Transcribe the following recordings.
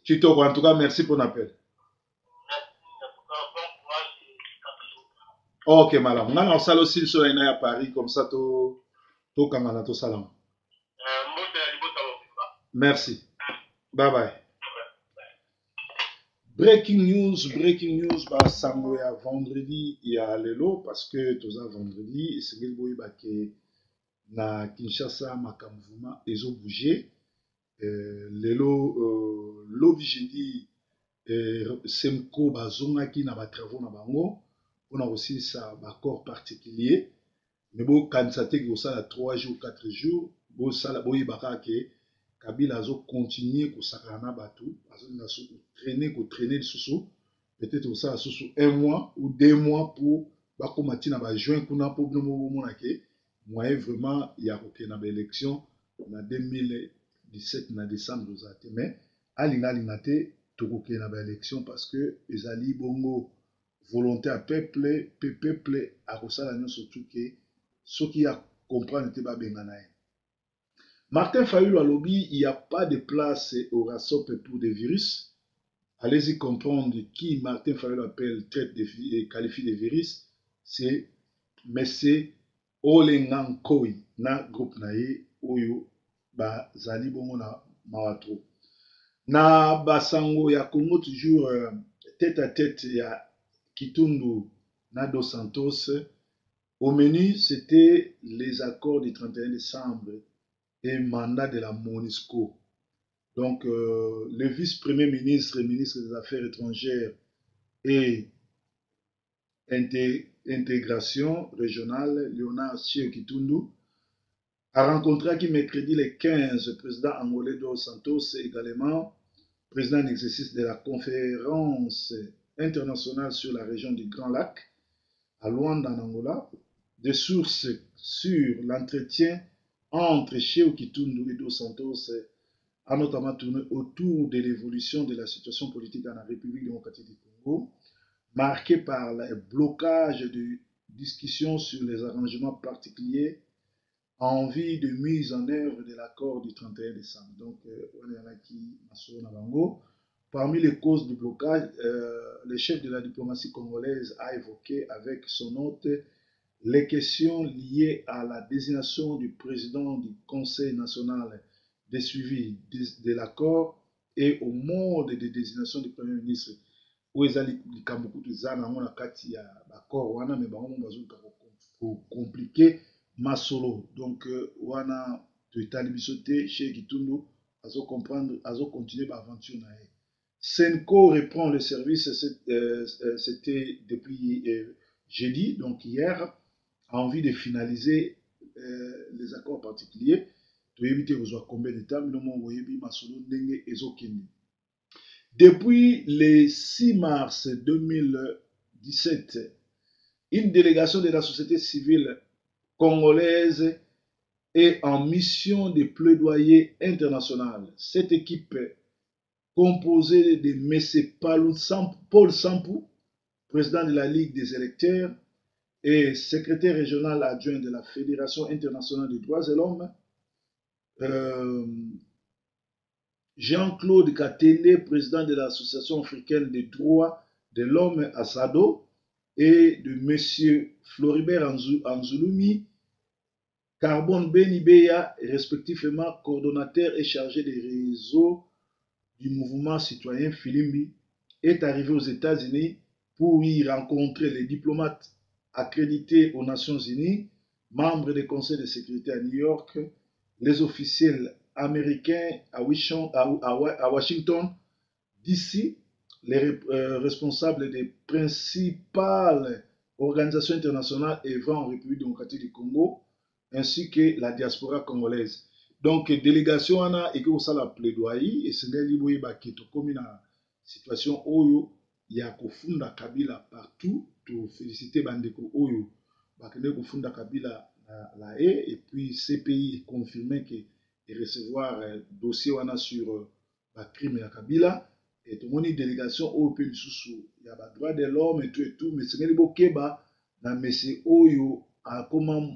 Kitoko, en tout cas, merci pour l'appel. Ok, madame. On a aussi aussi sur à Paris, comme ça, tout Kamana, tout salam. Merci. Bye bye. Breaking news, bah, ça à vendredi et à l'élo, parce que tout ça vendredi, c'est que na Kinshasa, Makamvuma, ils ont bougé. Lelo, lobi jeudi, Semko, bazongaki na ba travaux na bango, on a aussi ça, accord particulier. Mais bon, quand ça te que ça 3 jours, 4 jours, bon, ça, bon, il que Kabila a continué à s'accarner bateau, parce qu'il a traîner le sous peut-être ça sous 1 mois ou 2 mois pour bakomati na ba juin kuna pour nous mona que moyen vraiment il y a aucune élection en 2017 na décembre ozate mais alinga lingate tokoke na ba élection parce que ezali bongo volonté à peuple à kosala nyonso surtout que ceux qui a comprendre n'était pas bien. Martin Fayulu a lobby, il n'y a pas de place au RASOP pour des virus. Allez-y comprendre qui Martin Fayulu appelle, traite et qualifie de virus. C'est Messé Olengankoi, na groupe nae, Oyo, Zali Bongo na Mawatro. Na Basango ya Congo, toujours tête à tête, il y a Kitundu na Dos Santos. Au menu, c'était les accords du 31 décembre et mandat de la MONUSCO. Donc, le vice-premier ministre et ministre des Affaires étrangères et intégration régionale, Léonard Sieu Kitundu, a rencontré qui mercredi le 15 le président angolais Dos Santos et également président en exercice de la conférence internationale sur la région du Grand Lac à Luanda en Angola. Des sources sur l'entretien entre Cheo Kitundu et Dos Santos a notamment tourné autour de l'évolution de la situation politique en République démocratique du Congo, marquée par le blocage de discussions sur les arrangements particuliers en vue de mise en œuvre de l'accord du 31 décembre. Donc, parmi les causes du blocage, le chef de la diplomatie congolaise a évoqué avec son hôte les questions liées à la désignation du président du Conseil national de suivi de l'accord et au mode de désignation du Premier ministre. Où ils allaient l'accord, mais compliqué masolo. Donc, wana toitali bisote chez Kitundu, azo comprendre, azo continuer l'aventure. Senko reprend le service, c'était depuis jeudi, donc hier, a envie de finaliser les accords particuliers. Tu éviter aux combien de temps, mais depuis le 6 mars 2017, une délégation de la société civile congolaise est en mission de plaidoyer international. Cette équipe composée de M. Paul Sampou, président de la Ligue des électeurs et secrétaire régional adjoint de la Fédération internationale des droits de l'homme, Jean-Claude Katende, président de l'Association africaine des droits de l'homme à SADO, et de M. Floribert Anzulumi, Carbone Benibeya, respectivement coordonnateur et chargé des réseaux du mouvement citoyen Filimbi, est arrivé aux États-Unis pour y rencontrer les diplomates accrédités aux Nations Unies, membres des conseils de sécurité à New York, les officiels américains à Washington, DC, les responsables des principales organisations internationales œuvrant en République démocratique du Congo, ainsi que la diaspora congolaise. Donc, délégation wana et que ça la plaidoyer et c'est n'est pas qui to comme une situation oyo ya kofunda Kabila partout, to féliciter bandeko oyo bakende kofunda Kabila la et puis ces pays est confirmé que et recevoir dossier wana sur la crime ya Kabila et tout le monde délégation au pays sous il y a ba droit de l'homme et tout mais c'est n'est pas keba na monsieur oyo a comment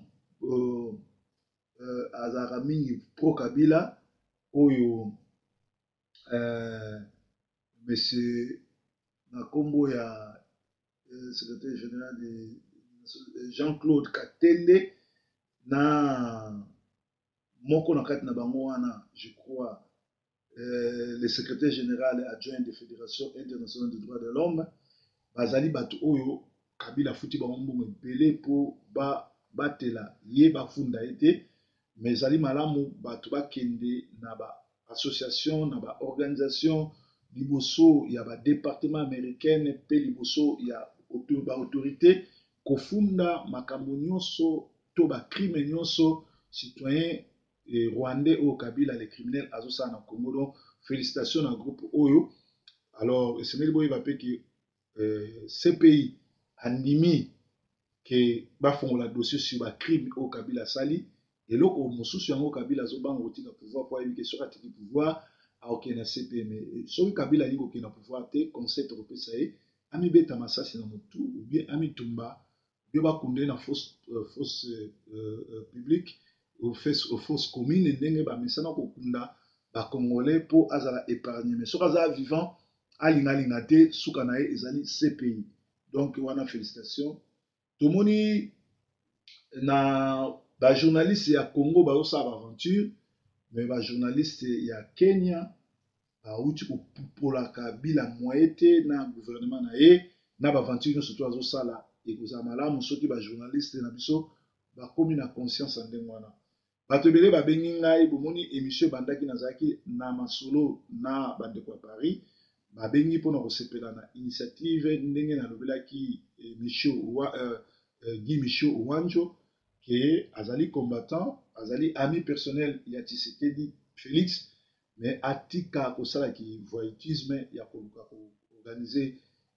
azalaka mingi pro Kabila oyo mais c'est na kombo ya secrétaire général de Jean-Claude Katende na moko na kati na bango wana, je crois, le secrétaire général adjoint de Fédération internationale des droits de l'homme, bazali bato oyo Kabila futi bango mbongo ebele po batela ye bafunda ete, mais ezali malamu bato bakende na ba association na ba organisation liboso ya ba département américaine pe liboso ya ba autorité kofunda makambo nyonso to ba crime nyonso citoyen rwandais oyo Kabila les criminels azosala na Congo. Donc félicitations na groupe oyo. Alors esengeli boyeba pe ke CPI andimi ke bafongola dossier sur ba crime oyo Kabila asali, eloko mosusu yango Kabila azobanga kotika pouvoir po ayebi ke soki atiki pouvoir aokende na CPI. Mais soki Kabila alingi kokende na pouvoir te, conseil tokopesa ye amibeta masasi na motu ou bien amitumba ou bien bakunde na fosse publique ou fosse commune ndenge bamesana kokunda bakongolais po azala épargné. Mais soki aza vivant alingalinga te, suka na ye ezali CPI. Donc wana félicitation. Tomoni na ba journaliste ya Congo bazosala ba aventure, mais ba journaliste ya Kenya bauti kopolaka bila moye te na gouvernement na ye, na ba aventure nyonso to azosala ekozala malamu soki ba journaliste na biso bakomi na conscience ya ndenge wana. Bato ebele babengi ngai, bomoni émission ebandaki nazalaki na masolo na bandeko ya Paris, babengi mpona kosepela na initiative ndenge nalobelaki Guy Michaud Owanjo ke azali combattant, azali ami personnel ya Tshisekedi Félix, mais atika kosala ki voyoutisme ya koluka koorganize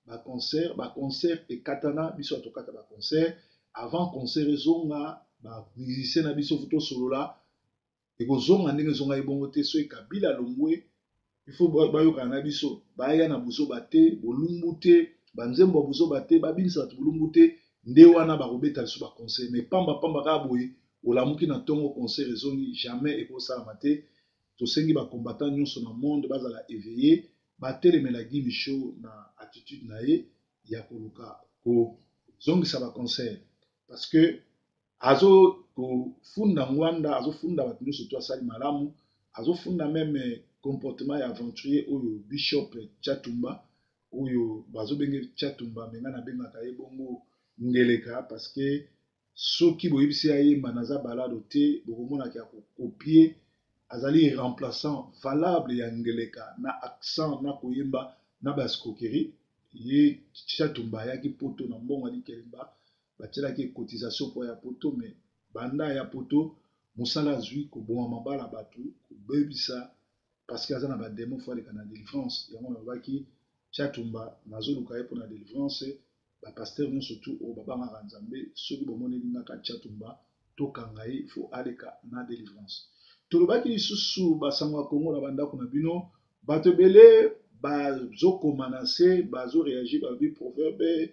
baconcert ekatana biso atokata baconcert avant concert ezonga bamusicien na biso futo solola ekozonga ndenge ezonga ebongo te. So Kabila longwe il faut bayokana na biso baya na buzoba te, bolumbu te, banzembo buzoba te, babinisa bato bolumbu te, nde wana bakobeta lisusu baconcert. Mais pamba kaka boye olamuki na ntongo concert ezongi jamais ekosalama te. Tosengi bacombattant nyonso na monde bazala éveillé, batelemela Guy Michaud na attitude na ye ya koluka kozongisa baconcert, parce que azo kofunda ngwanda, azofunda bato nyonso to asali malamu, azofunda meme comportement ya aventurier oyo Bishop Chatumba oyo bazobenge Chatumba, menga na bengaka ye bongo Ngeleka, parce que soki boyebisi ayemba naza balado te bokomonaki ya kokopie, azali remplaçant valable ya Ngeleka na accent na koyemba na bascroquerie. Ye Chatumba ayaki poto na mbongo ali kelemba batielaki cotisation po ya poto, mais banda ya poto mosala azwi koboma mabala bato kobebisa, parce que aza na bademo fo aleka na délivrance. Yango nalobaki Chatumba nazoluka ye mpona délivrance. Bapaster nyonso tu oyo babangaka Nzambe, soki bomonelingaka Chatumba tokanga ye fo aleka na délivrance. Tolobaki lisusu basango ya Kongo na bandako na bino, bato ebele bazokoma na se, bazoreagir babi proverbe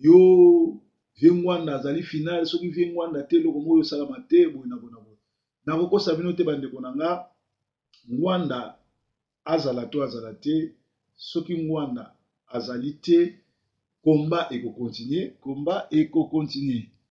yo vie ngwanda azali final, soki vie ngwanda te eloko moko osalama te, boye na boye na boye. Nakokosa bino te bandeko na nga, ngwanda azala to azala te, soki ngwanda azali te, komba eko continue, komba eko continue.